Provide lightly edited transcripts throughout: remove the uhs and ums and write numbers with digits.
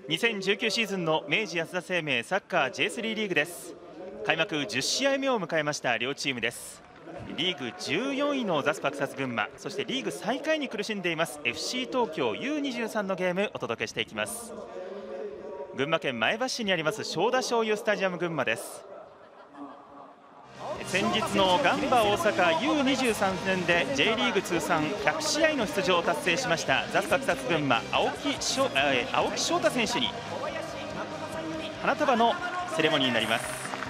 2019シーズンの明治安田生命サッカー J3 リーグです。開幕10試合目を迎えました両チームです。リーグ14位のザスパクサス群馬、そしてリーグ最下位に苦しんでいます FC 東京 U23 のゲームお届けしていきます。群馬県前橋市にあります正田醤油スタジアム群馬です。先日のガンバ大阪 U23 戦で J リーグ通算100試合の出場を達成しましたザスパクサス群馬青木翔太選手に花束のセレモニーになります。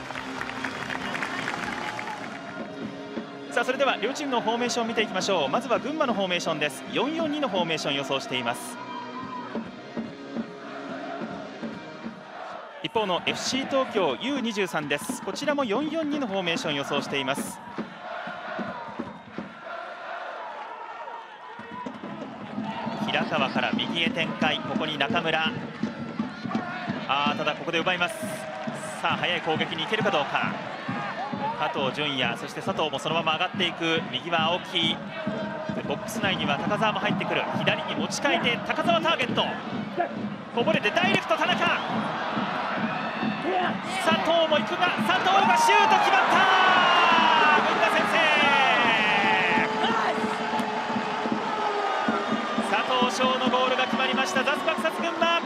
さあそれでは両チームのフォーメーションを見ていきましょう。まずは群馬のフォーメーションです。442のフォーメーション予想しています。一方の FC 東京 U23 です。こちらも442のフォーメーション予想しています。平川から右へ展開、ここに中村、ただここで奪います。さあ速い攻撃に行けるかどうか。加藤純也、そして佐藤もそのまま上がっていく。右は青木、ボックス内には高澤も入ってくる。左に持ち替えて高澤ターゲット、こぼれてダイレクト田中、佐藤も行くが佐藤がシュート決まった。群馬先制、佐藤翔のゴールが決まりました。ザスパクサス群馬、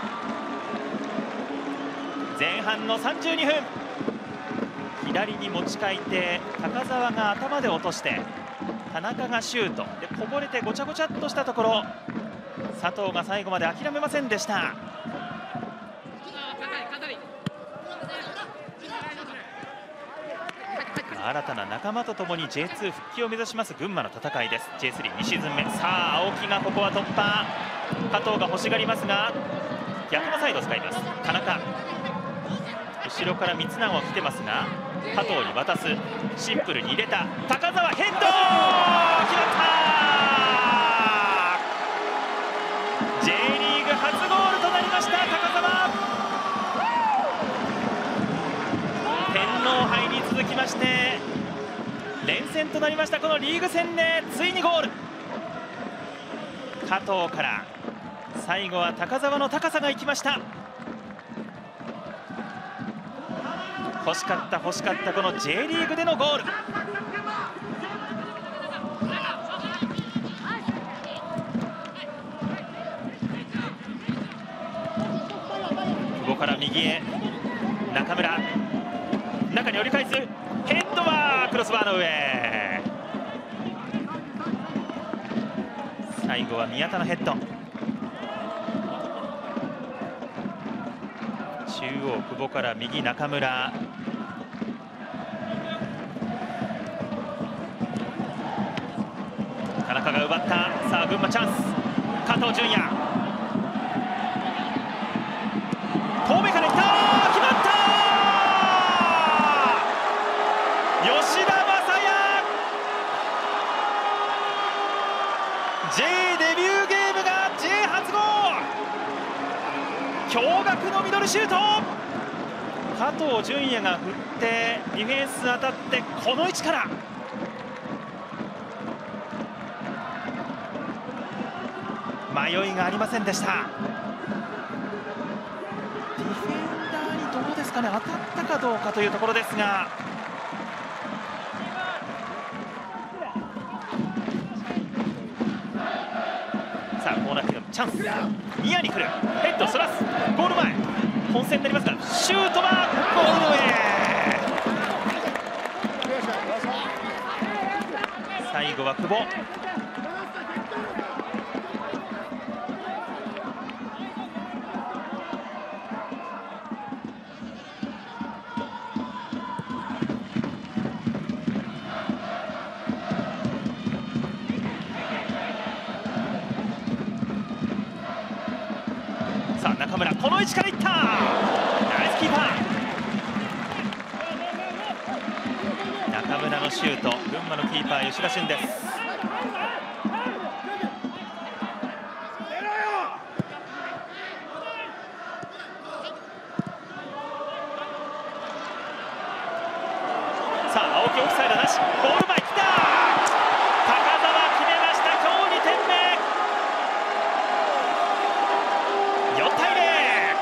前半の32分、左に持ち替えて高澤が頭で落として田中がシュートで、こぼれてごちゃごちゃっとしたところ、佐藤が最後まで諦めませんでした。新たな仲間とともに J2 復帰を目指します群馬の戦いです。 J32 シーズン目、さあ青木がここは突破、加藤が欲しがりますが逆のサイドを使います。田中、後ろから三永は来てますが加藤に渡す、シンプルに入れた高澤ヘッド決まった。 J リーグ初ゴールとなりました。高澤、天皇杯に続きまして連戦となりました。このリーグ戦でついにゴール。加藤から最後は高澤の高さが生きました。欲しかった欲しかったこの J リーグでのゴール。久保から右へ中村、中に折り返す、ヘッドはクロスバーの上、最後は宮田のヘッド、中央久保から右中村、田中が奪った。さあ群馬チャンス、加藤純也、遠目からいった、決まった。吉田正也 J デビューゲームが J 初ゴール、驚愕のミドルシュート。加藤純也が振ってディフェンス当たって、この位置から迷いがありませんでした。ディフェンダーにどうですかね、当たったかどうかというところですが、さあコーナーキックのチャンス、ニアに来る、ヘッドそらす、ゴール前本戦になりますがシュートはゴールの上、最後は久保、さあ中村、この位置からいった、ナイスキーパー。中村のシュート、群馬のキーパー吉田俊です。さあ青木オフサイドなし、ゴール前来た、高澤決めました。今日2点目、4対0。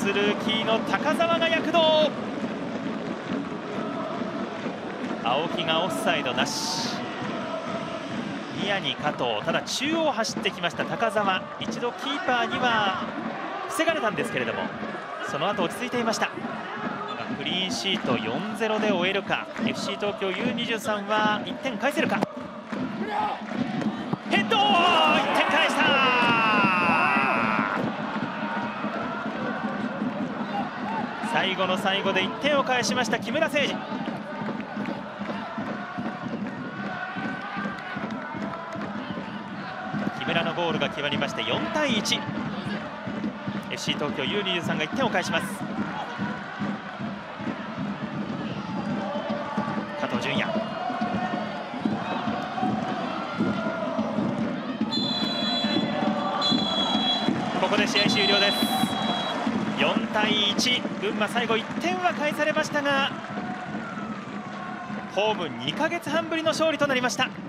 スルーキーの高澤が躍動。青木がオフサイドなし。ニアに加藤、ただ中央を走ってきました高澤、一度キーパーには防がれたんですけれども、その後落ち着いていました。クリーンシート 4-0 で終えるか、 FC 東京 U23 は1点返せるか。ヘッド、1点返した。最後の最後で1点を返しました木村誠二。木村のゴールが決まりまして4対1、 FC 東京 U23 が1点を返します。加藤純也、ここで試合終了です。4対1、群馬最後1点は返されましたが、ホーム2ヶ月半ぶりの勝利となりました。